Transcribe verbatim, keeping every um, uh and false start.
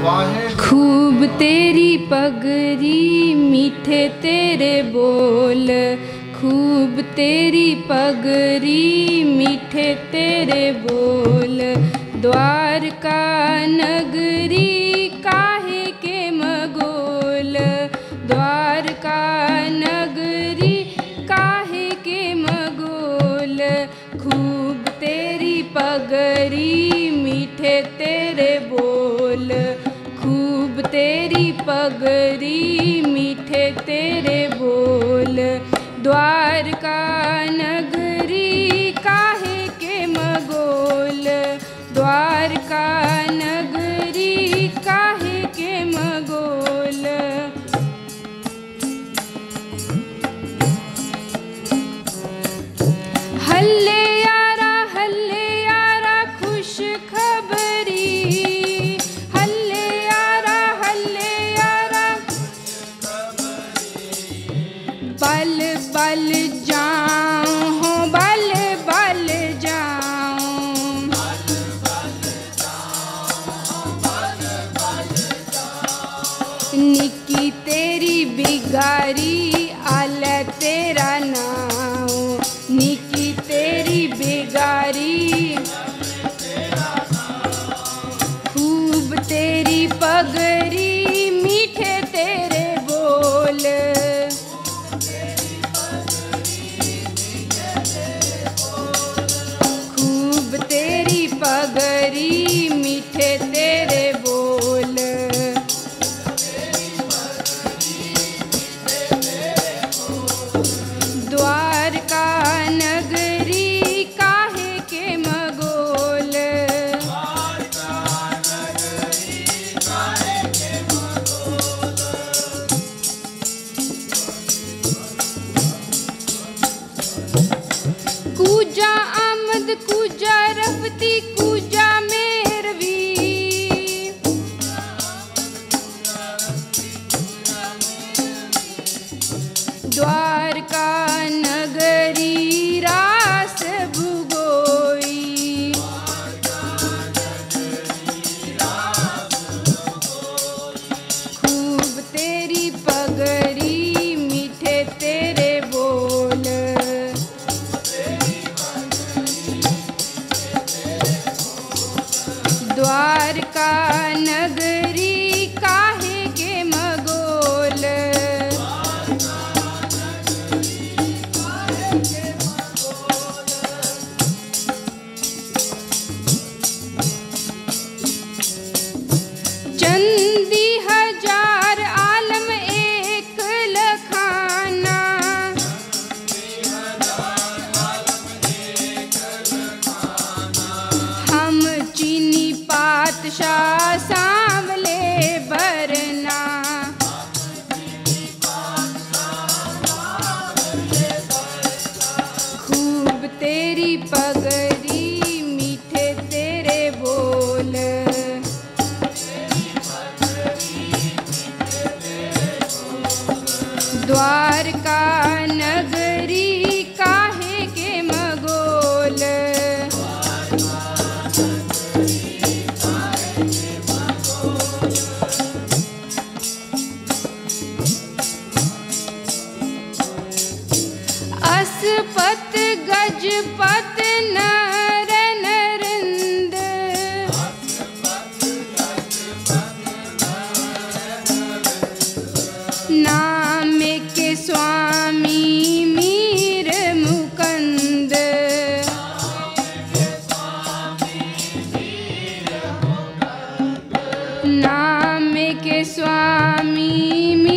खूब तेरी पगरी मीठे तेरे बोल, खूब तेरी पगरी मीठे तेरे बोल। द्वारका नगरी काहे के मगोल, द्वारका नगरी काहे के मगोल। खूब तेरी पगरी मीठे तेरे बोल, खूब तेरी पगरी मीठे तेरे बोल। द्वारका नगरी काहे के मगोल, द्वारका नगरी काहे के मगोल। हल्ले यारा हल्ले यारा खुश खबरी, हल्ले यारा हल्ले यारा बल बल जाऊं हो, बल बल जाऊं, निकी तेरी बिगारी आल तेरा नाम, निकी तेरी बिगारी खूब तेरी पगरी मीठे तेरे बोल। खूब तेरी पगरी मीठे तेरे बोल। द्वारका नगरी काहे के मगोल, कूजा आमद कूजा रफती कूजा मेहरवी, द्वारका नगरी रास भुगोई। खूब तेरी पगरी मीठे तेरे बोल, द्वारका नगरी काहे के मगोल। चंदी हजार आलम एक लखाना, हम चीनी पातशाह सांवले बरना। खूब तेरी पगरी मीठे तेरे बोल, द्वारका नगरी काहे के मगोल। असपत गजपत नर नरिंद, नाम के स्वामी मीर मुकंद, नाम के स्वामी